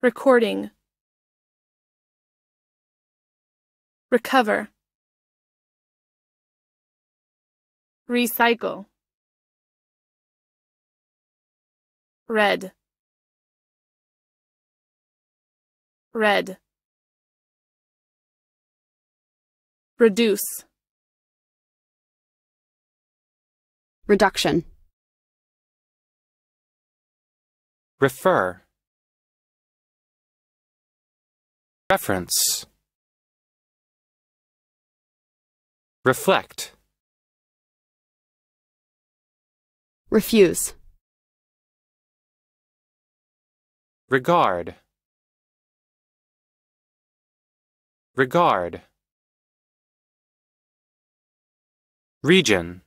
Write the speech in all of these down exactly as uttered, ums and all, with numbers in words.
recording, recover, recycle, red, red, reduce, reduction, refer, reference, reflect, refuse, regard, regard, region,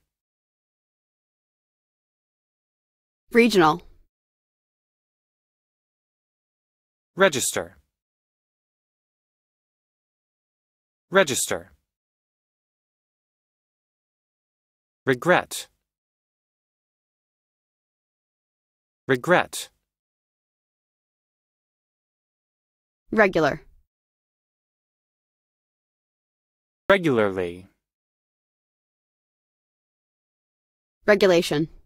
regional, register, register, regret, regret, regular, regularly, regulation,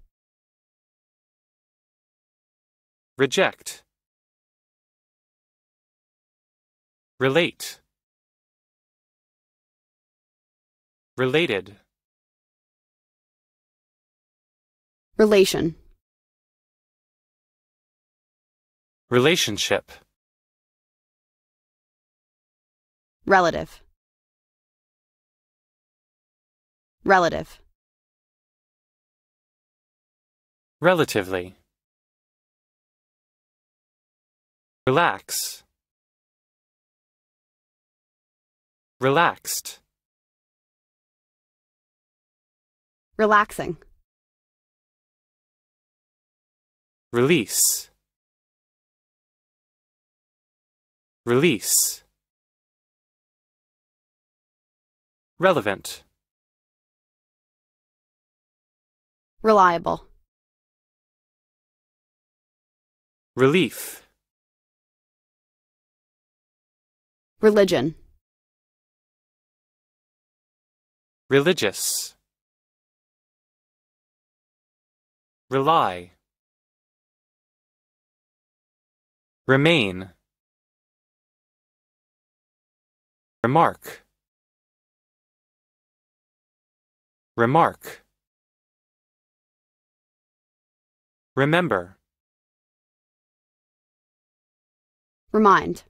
reject, relate, related, relation, relationship, relative, relative, relatively, relax, relaxed, relaxing, release, release, relevant, reliable, relief, religion, religious, rely, remain, remark, remark, remember, remind,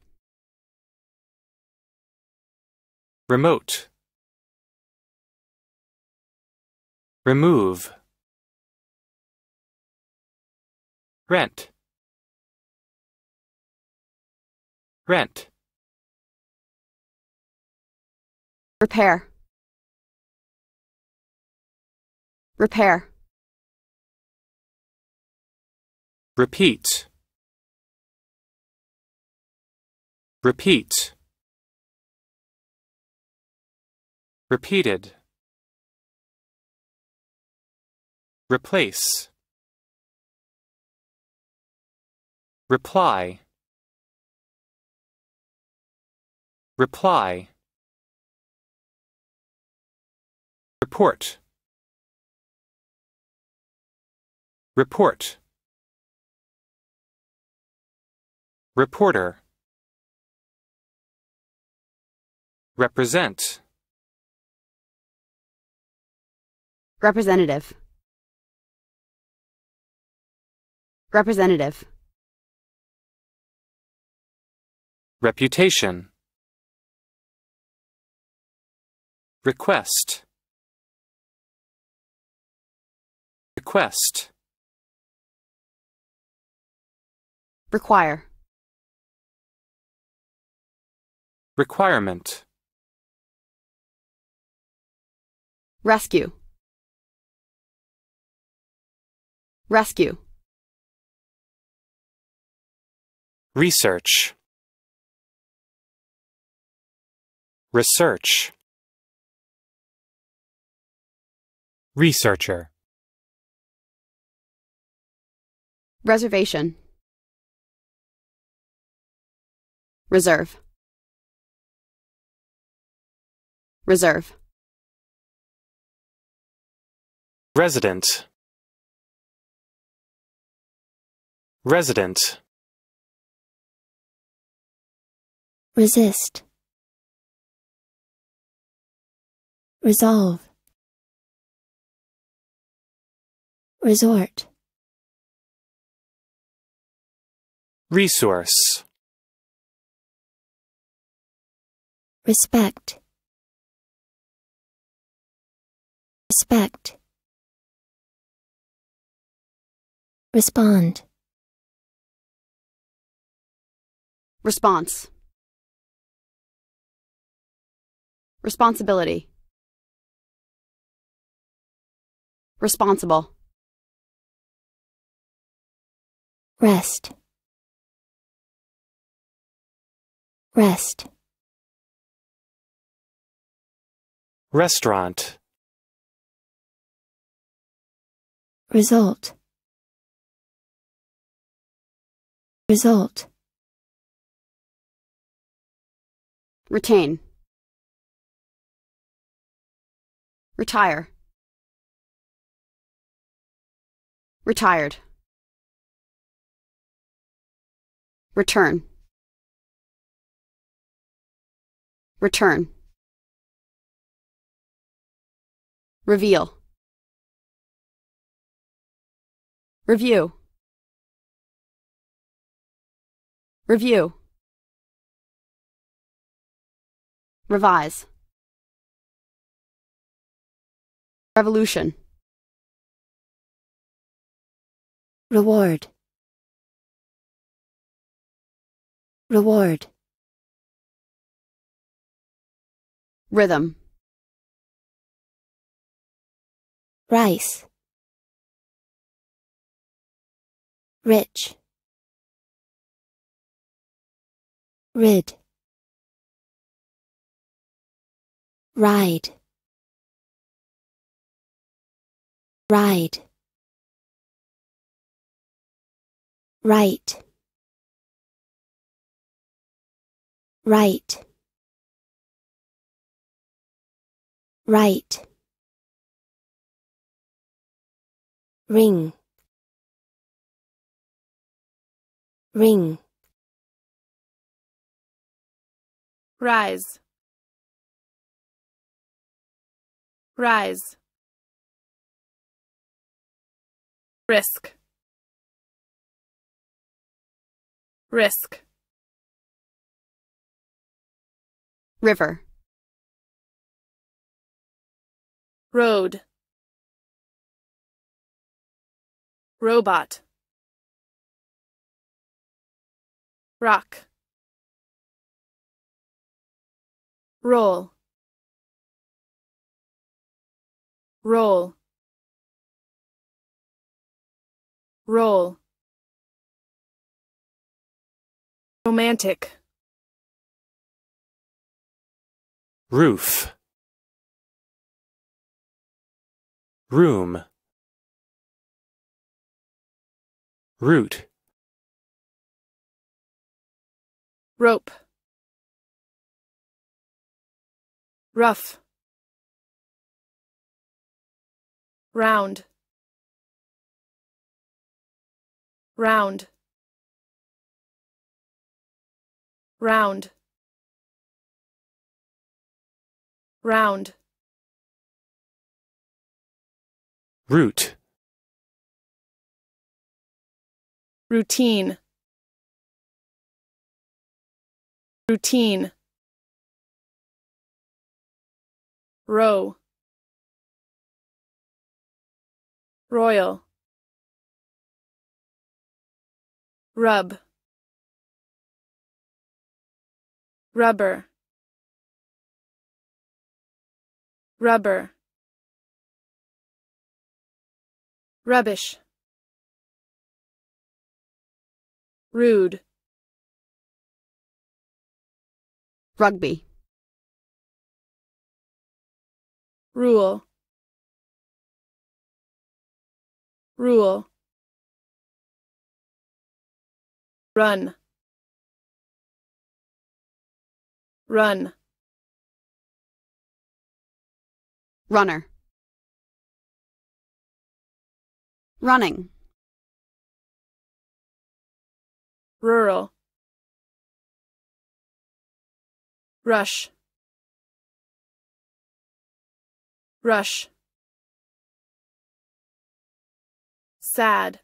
remote, remove, rent, rent, repair, repair, repeat, repeat, repeated, replace, reply, reply, report, report, reporter, represent, representative, representative, reputation, request, request, require, requirement, rescue, rescue, research, research, researcher, reservation, Reserve. Reserve. Resident. Resident. Resist. Resolve. Resort. Resource. Respect. Respect. Respond. Response. Responsibility. Responsible. Rest. Rest. Restaurant. Result. Result. Retain. Retire. Retired. Return. Return. Reveal. Review. Review. Revise. Revolution. Reward. Reward. Rhythm. Rice. Rich. Rid. Ride. Ride. Right. Right. Right. Ring. Ring. Rise. Rise. Risk. Risk. River. Road. Robot. Rock. Roll. Roll. Roll. Romantic. Roof. Room. Root. Rope. Rough. Round. Round. Round. Round. Root. Routine. Routine. Row. Royal. Rub. Rubber. Rubber. Rubbish. Rude. Rugby. Rule. Rule. Run. Run. Runner. Running. Rural. Rush. Rush. Sad.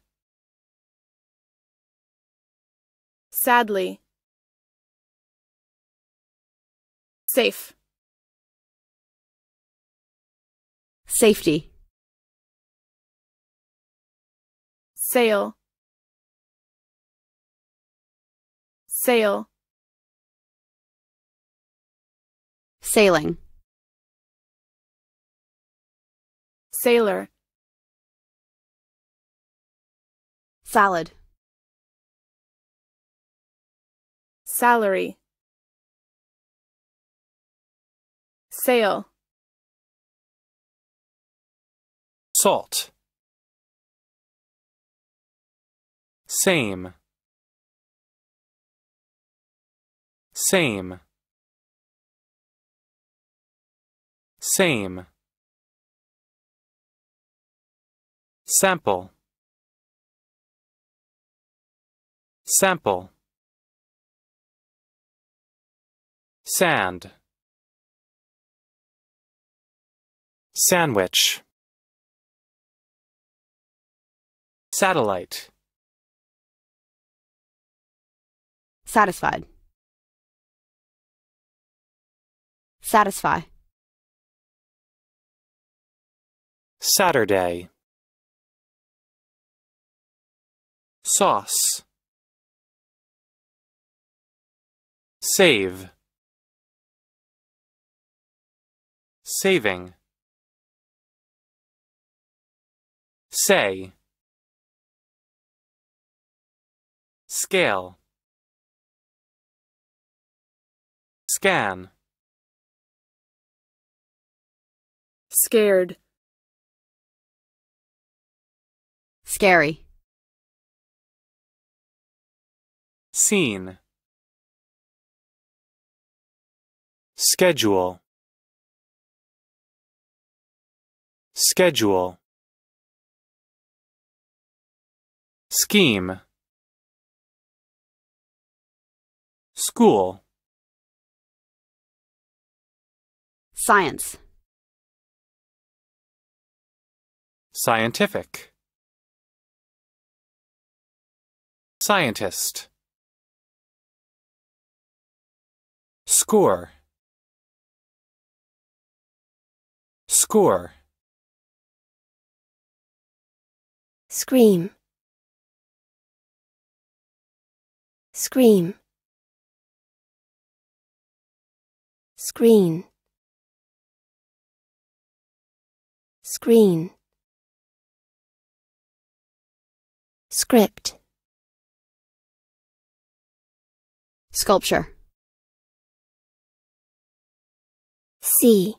Sadly. Safe. Safety. Sail. Sail. Sailing. Sailor. Salad. Salary. Sail. Salt. Same. Same. Same. Sample. Sample. Sand. Sandwich. Satellite. Satisfied. Satisfy. Saturday. Sauce. Save. Saving. Say. Scale. Scan. Scared. Scary. Scene. Schedule. Schedule. Scheme. School. Science. Scientific. Scientist. Score. Score. Scream. Scream. Screen. Screen. Script. Sculpture. See.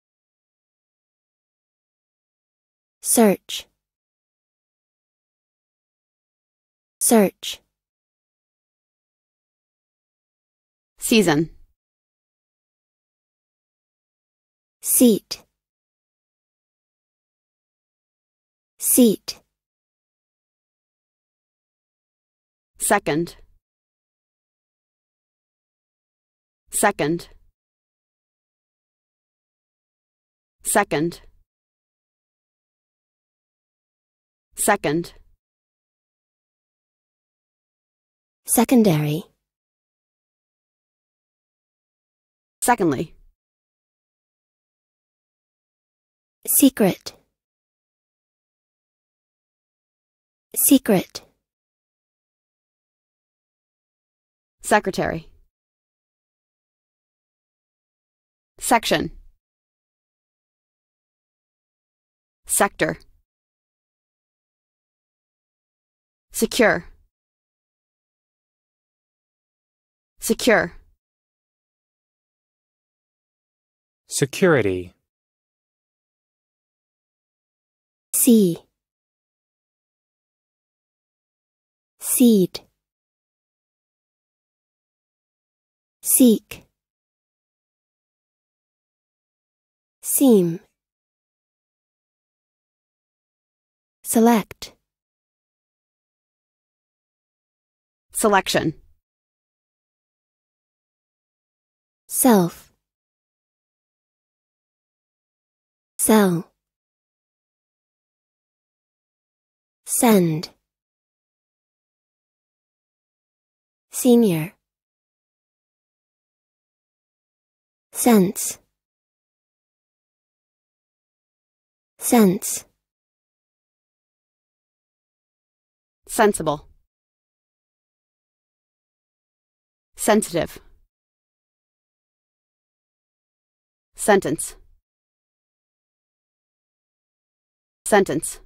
Search. Search. Season. Seat. Seat. Second. Second. Second. Second. Secondary. Secondly. Secret. Secret. Secretary. Section. Sector. Secure. Secure. Security. See. Seed. Seek. seam, select, selection, self, sell, send, senior, sense, sense, sensible, sensitive, sentence, sentence,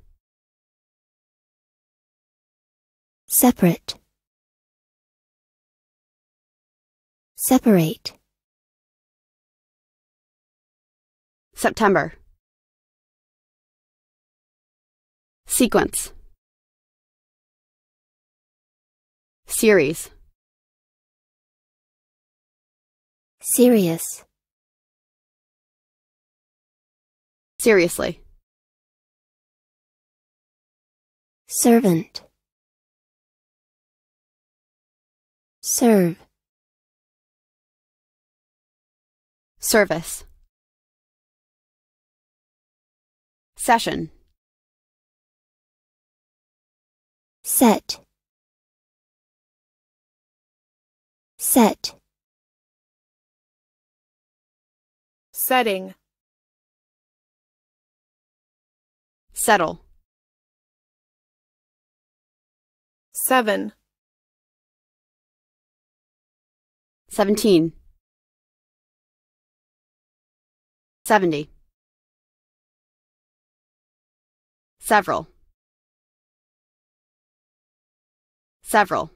separate, separate, September, sequence, series, serious, seriously, servant, serve, service, session, set, set, setting, settle, seven, seventeen, seventy, several, several,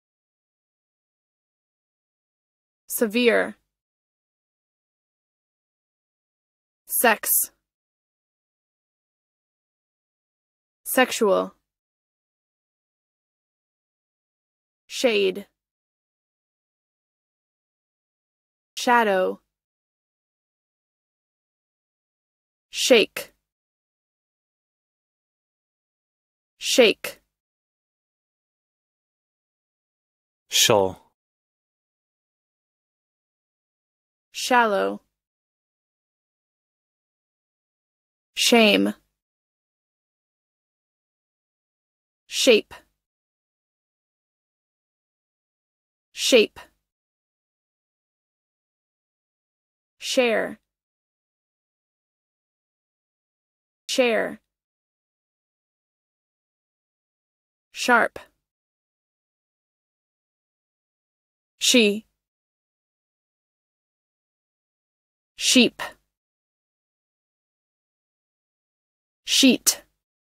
severe, sex, sexual, shade, shadow, shake, shake, Shull. shallow, shame, shape, shape, share, share, sharp, she, sheep, sheet,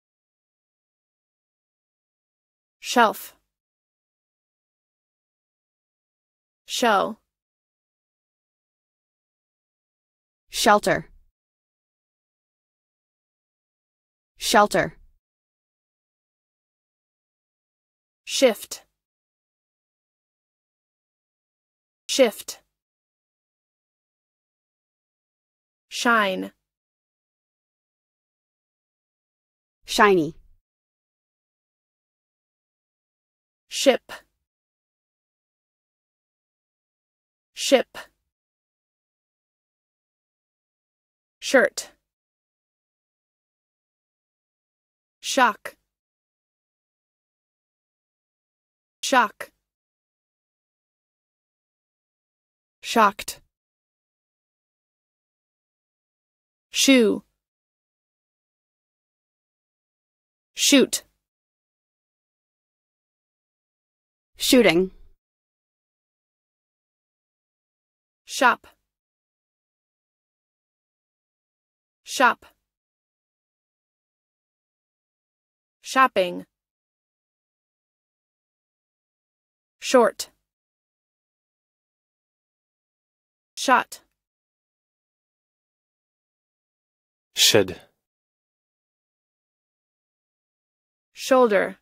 shelf, shell, shelter, shelter, shift, shift, shine, shiny, ship, ship, shirt, shock, shock, shocked, shoe, shoot, shooting, shop, shop, shopping, short, shot, Should. shoulder,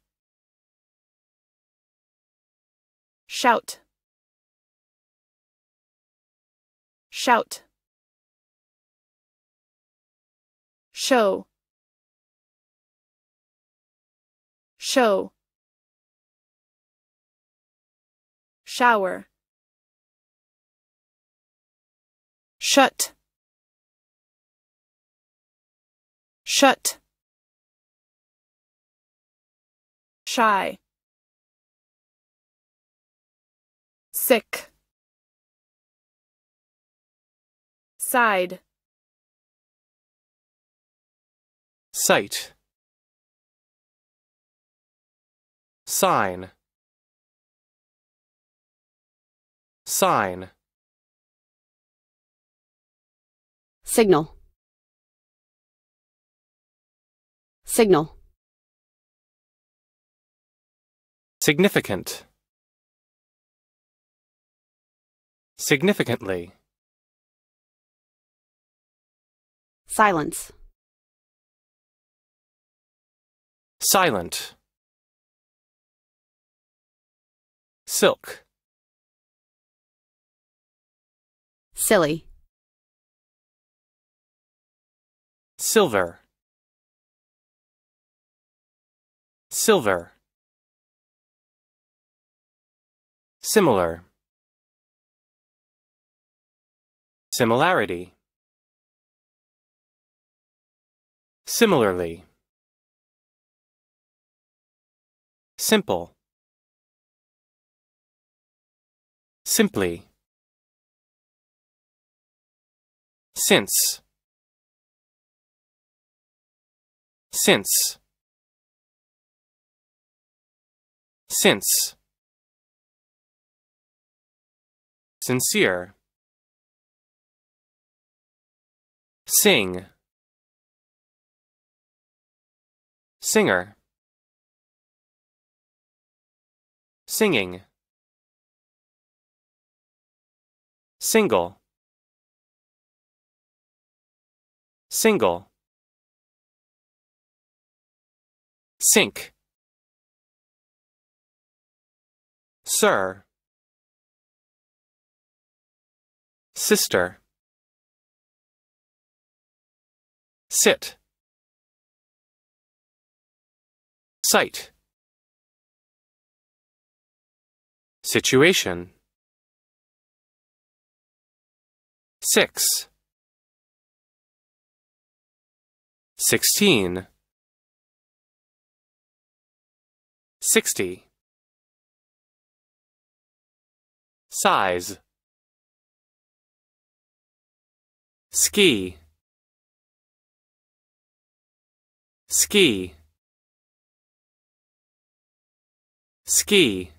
shout, shout, show, show, shower, shut, shut, shy, sick, side, sight, sign, sign, Signal. Signal. significant, significantly, Silence. silent, silk, Silly. silver, silver, similar, similarity, similarly, simple, simply, since, since, since, sincere, sing, singer, singing, single, single, sink, sir, sister, sit, sight, situation, six, sixteen, sixty, size, ski, ski, ski,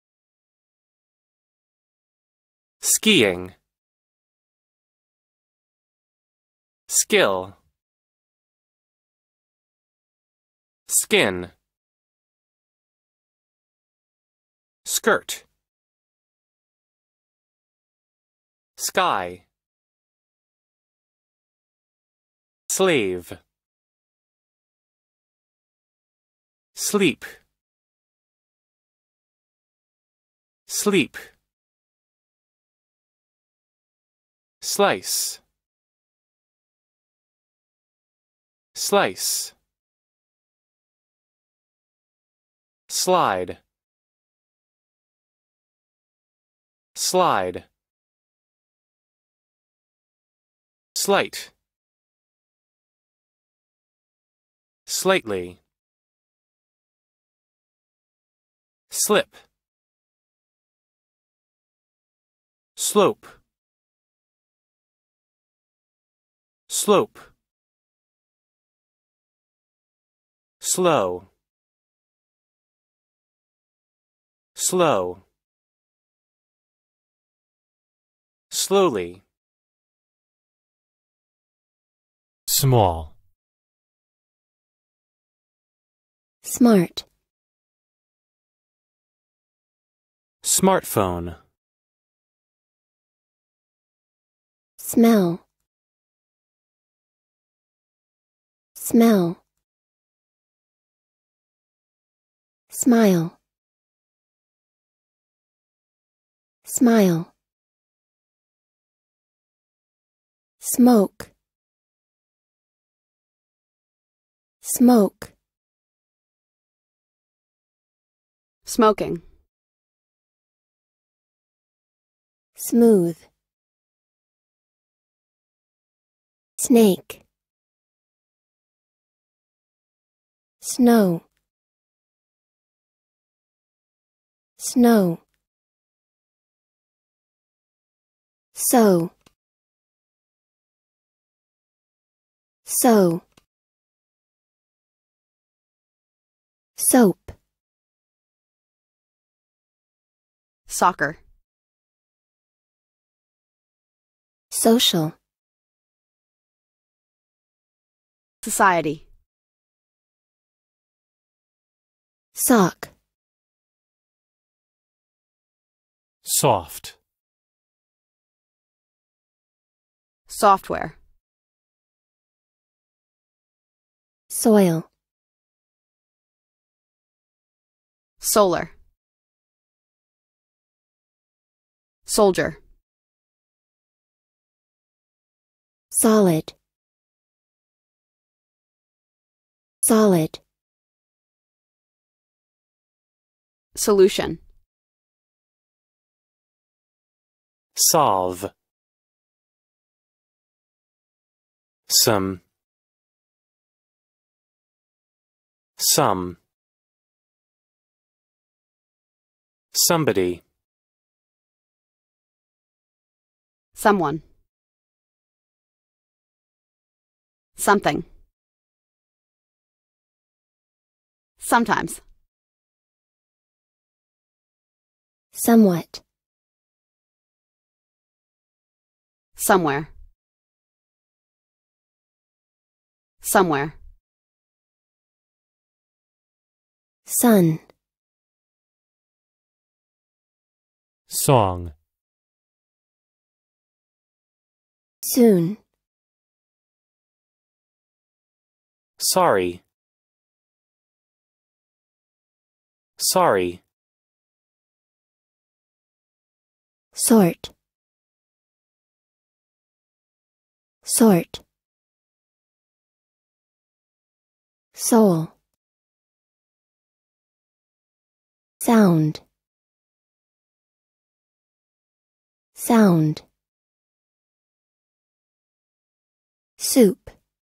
skiing, skill, skin, skirt, sky, slave, sleep, sleep, slice, slice, slide, slide, slight, slightly, slip, slope, slope, slow, slow, slowly, small, smart, smartphone, smell, smell, smile, smile, smoke, smoke, Smoking. smooth, snake, snow, snow, so, so, soap, Soccer. social, Society. sock, Soft. Software. soil, Solar. Soldier. solid, solid, Solution. Solve. Some. Some. Somebody. Someone. Something. Sometimes. somewhat, Somewhere. Somewhere. sun, Song. soon, Sorry. Sorry. sort, sort, soul, sound, sound, soup,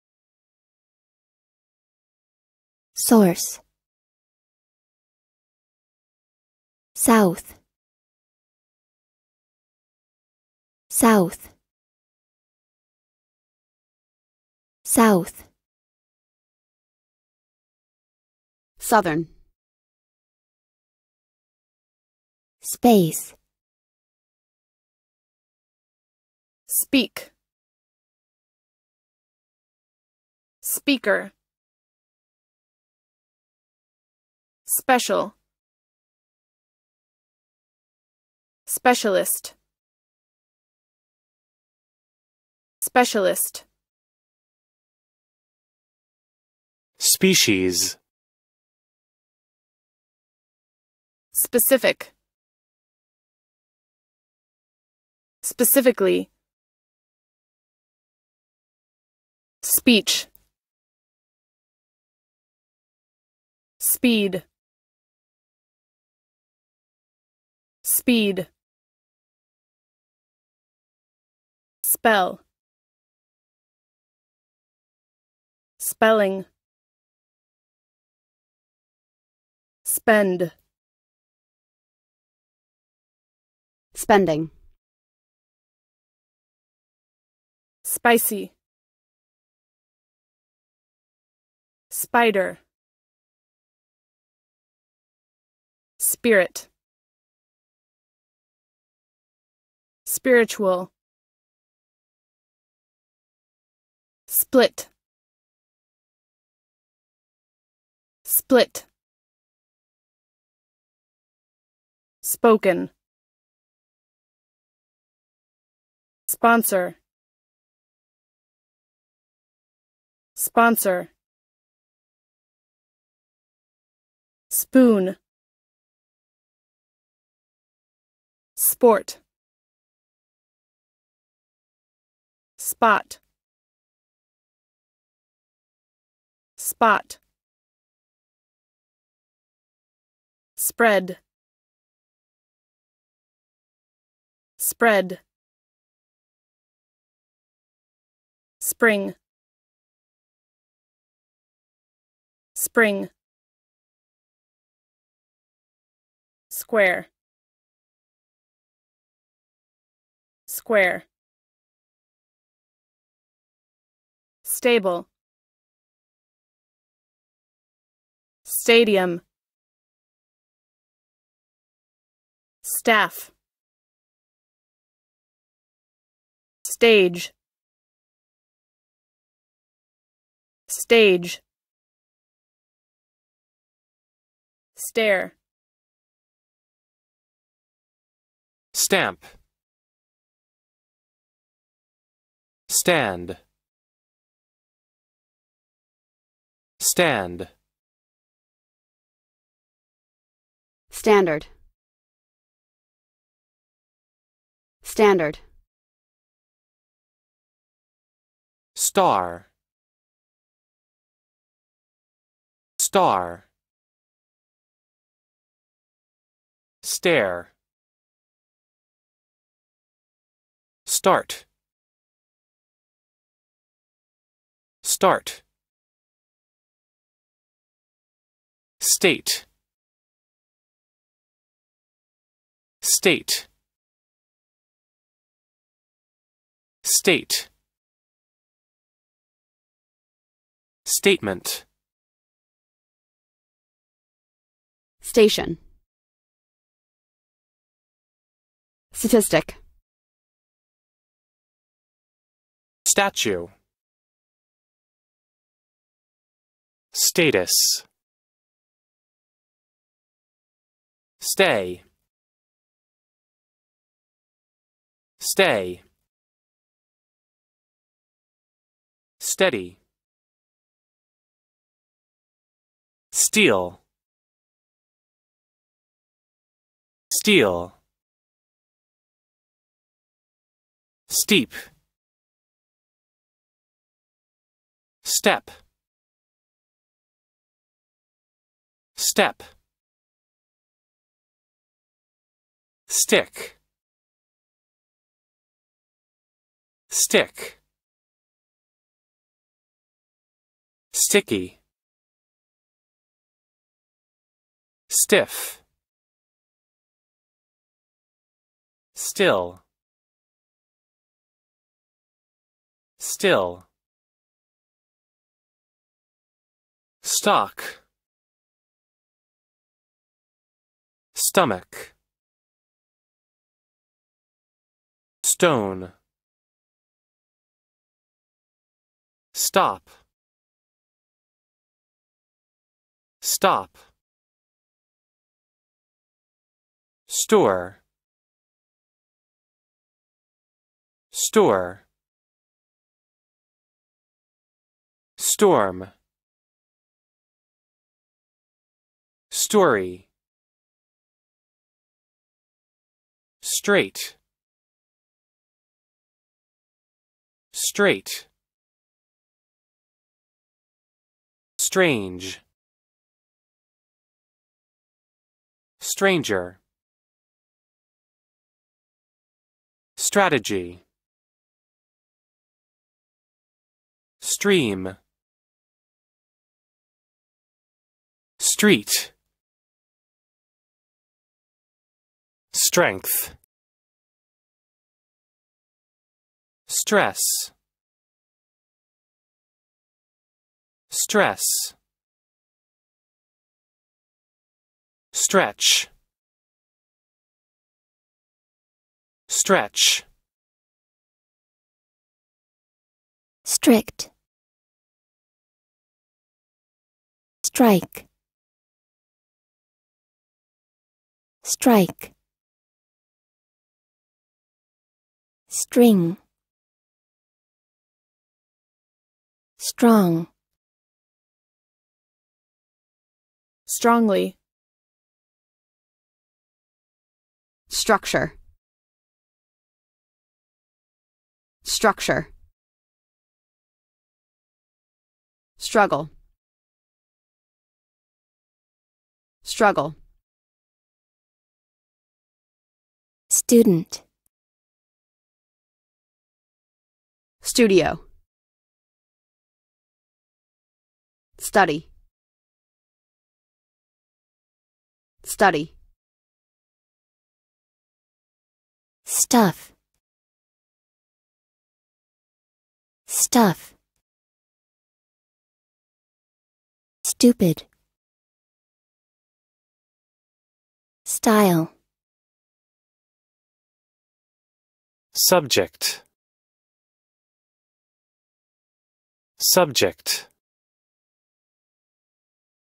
source, south, south, south, Southern. space, speak, speaker, special, specialist, specialist, Species. specific, specifically, speech, speed, speed, spell, spelling, spend, Spending. spicy, spider, spirit, spiritual, split, split, spoken, sponsor, sponsor, spoon, sport, spot, spot, spread, spread, spring, spring, square, square, stable, stadium, staff, stage, stage, stare, stamp, stand, stand, standard, standard, star, star, stare, start, start, state, state, state, statement, station, statistic, statue, status, stay, stay, steady, steal, steal, steep, step, step, stick, stick, sticky, stiff, still, still, stock, stomach, stone, stop, stop, store, store, storm, story, straight, straight, strange, stranger, strategy, stream, street, strength, stress, stress, stretch, stretch, strict, strike, strike, string, strong, strongly, structure, structure, struggle, struggle, student, studio, study, study, stuff, stuff, stupid, style, Subject. Subject.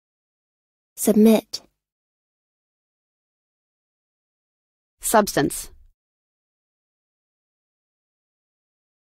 submit, substance,